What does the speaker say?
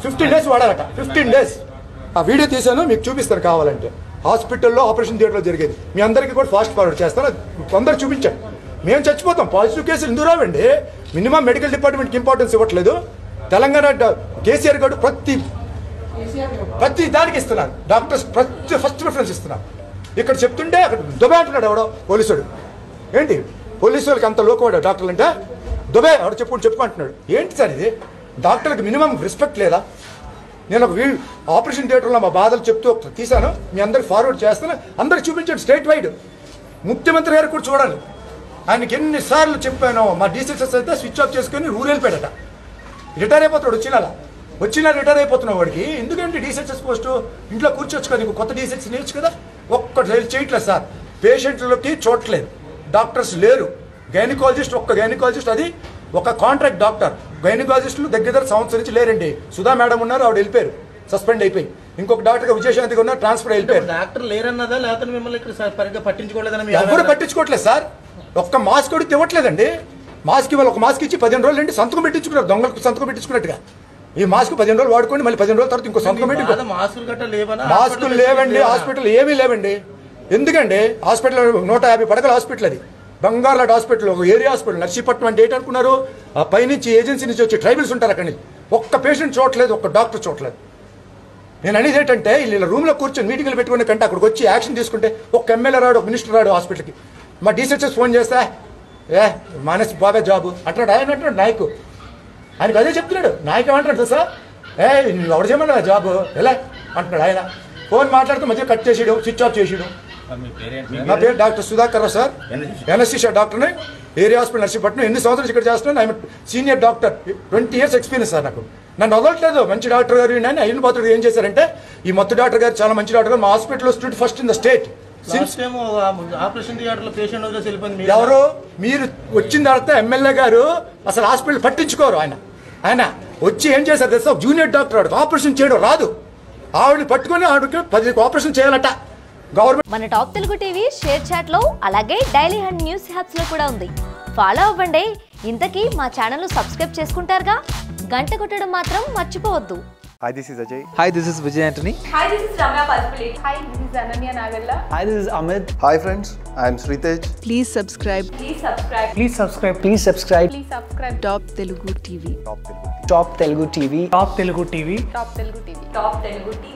15 days వాడాలట. 15 days. ఆ video తీసాను, మీకు చూపిస్తాను కావాలంటే. హాస్పిటల్లో ఆపరేషన్ థియేటర్లో జరిగేది. మీ అందరికీ కూడా ఫాస్ట్ ఫార్వర్డ్ చేస్తాను, కొందరు చూపించండి. మేము చచ్చిపోతాం. పాజిటివ్ కేసులు ఎందుకు రావండి? మినిమం మెడికల్ డిపార్ట్మెంట్కి ఇంపార్టెన్స్ ఇవ్వట్లేదు. తెలంగాణ కేసీఆర్ గారు ప్రతి దానికి ఇస్తున్నారు. డాక్టర్స్ ఫస్ట్ ప్రిఫరెన్స్ ఇస్తున్నారు. ఇక్కడ చెప్తుంటే అక్కడ దుబే అంటున్నాడు ఎవడో పోలీసుడు. ఏంటి పోలీసు వాళ్ళకి అంత లోకవాడు డాక్టర్లు అంటే? దుబే ఎవడో చెప్పుకుంటున్నాడు. ఏంటి సార్ ఇది? డాక్టర్లకు మినిమం రెస్పెక్ట్ లేదా? నేను ఒక ఆపరేషన్ థియేటర్లో మా బాధలు చెప్తూ తీశాను, మీ అందరికి ఫార్వర్డ్ చేస్తాను. అందరికి చూపించాడు స్టేట్ వైడ్. ముఖ్యమంత్రి గారు కూడా చూడాలి. ఆయనకి ఎన్నిసార్లు చెప్పాను. మా డీసీఎస్ఎస్ అయితే స్విచ్ ఆఫ్ చేసుకుని ఊరు వెళ్ళిపోయాడట. రిటైర్ అయిపోతాడు. వచ్చినా రిటైర్ అయిపోతున్నావు వాడికి. ఎందుకంటే డీసీఎస్ఎస్ పోస్టు ఇంట్లో కూర్చోవచ్చు కదా, నీకు కొత్త డీసీఎస్ నేర్చు కదా. ఒక్కటి చేయట్లేదు సార్. పేషెంట్లకి చూడట్లేదు, డాక్టర్స్ లేరు. గైనకాలజిస్ట్ ఒక్క గైనకాలజిస్ట్, అది ఒక కాంట్రాక్ట్ డాక్టర్. గైనకాలజిస్టులు దగ్గర సంవత్సరం నుంచి లేరండి. సుధా మేడం ఉన్నారు, ఆవిడ వెళ్ళిపోయారు, సస్పెండ్ అయిపోయి. ఇంకొక డాక్టర్ విజయశాంతిగా ఉన్నారు, ట్రాన్స్ఫర్ అయిపోయారు. డాక్టర్ లేరన్నదా లేకపోతే మిమ్మల్ని ఇక్కడ పట్టించుకోలేదని? ఎవరు పట్టించుకోవట్లేదు సార్. ఒక్క మాస్క్ కూడా ఇవ్వట్లేదండి. మాస్క్ ఇవ్వాలి, ఒక మాస్క్ ఇచ్చి 15 రోజులు అండి సంతకం పెట్టించుకున్నారు, దొంగలకు సంతకం పెట్టించుకున్నట్టుగా. ఈ మాస్క్ 15 రోజులు వాడుకోండి, మళ్ళీ 15 రోజుల తర్వాత ఇంకో సంతకం పెట్టి. మాస్కులు లేవండి, హాస్పిటల్ ఏమీ లేవండి. ఎందుకండి? హాస్పిటల్ 150 పడకల హాస్పిటల్, అది బంగార్లాట్ హాస్పిటల్, ఒక ఏరియా హాస్పిటల్. నర్సీపట్నం అంటే ఏంటనుకున్నారు? ఆ పైనుంచి ఏజెన్సీ నుంచి వచ్చి ట్రైబల్స్ ఉంటారు అక్కడి నుంచి. ఒక్క పేషెంట్ చూడట్లేదు, ఒక్క డాక్టర్ చూడట్లేదు. నేను అనేది ఏంటంటే, వీళ్ళ రూమ్లో కూర్చొని మీటింగ్లు పెట్టుకునే కంటే అక్కడికి వచ్చి యాక్షన్ తీసుకుంటే ఒక ఎమ్మెల్యే రాడు, ఒక మినిస్టర్ రాడు హాస్పిటల్కి. మా డీసీఎస్ఎస్ ఫోన్ చేస్తే మానేసి బాబే జాబు అంటున్నాడు. ఆయన అంటున్నాడు నాయకు, ఆయనకు అదే చెప్తున్నాడు. నాయకు ఏమంటాడు సార్, నువ్వు ఎవరు చేయమన్నా జాబు ఎలా అంటున్నాడు ఆయన. ఫోన్ మాట్లాడుతూ మధ్య కట్ చేసేయడం, స్విచ్ ఆఫ్ చేసేయడం. నా పేరు doctor Sudhakar Rao sir, NSC డాక్టర్ని, ఏరియా హాస్పిటల్ నర్సీపట్నం. ఎన్ని సంవత్సరాలు ఇక్కడ చేస్తున్నాను. ఆయన senior doctor, 20 years experience sir నాకు. నన్ను వదలట్లేదు. మంచి డాక్టర్ గారు నేను అయిన పాత్ర ఏం చేశారంటే, ఈ మొత్తం డాక్టర్ గారు చాలా మంచి డాక్టర్ గారు. మా హాస్పిటల్లో stood first in the state. ఎవరు మీరు వచ్చిన తర్వాత ఎమ్మెల్యే గారు అసలు హాస్పిటల్ పట్టించుకోరు. ఆయన వచ్చి ఏం చేశారు తెలుసా? జూనియర్ డాక్టర్ ఆవిడ ఆపరేషన్ చేయడం రాదు, ఆవిడని పట్టుకొని ఆవిడకి 10 ఆపరేషన్ చేయాలట గవర్నమెంట్. మన top Telugu TV ShareChat లో, అలాగే డైలీ హండ్ న్యూస్ హ్యాప్స్ లో కూడా ఉంది. ఫాలో అవ్వండి. ఇంతకీ మా ఛానల్ సబ్స్క్రైబ్ చేసుకుంటారుగా, గంట కొట్టడం మాత్రం మర్చిపోవద్దు. Hi, this is Ajay. Hi, this is Vijay Antony. Hi, this is Ramya Palpulate. Hi, this is Ananya Nagalla. Hi, this is Amit. Hi friends, I am Sritej. Please subscribe. Please subscribe. Please subscribe. Please subscribe. Please subscribe. Top Telugu TV. Top Telugu TV. Top Telugu TV. Top Telugu TV. Top Telugu TV.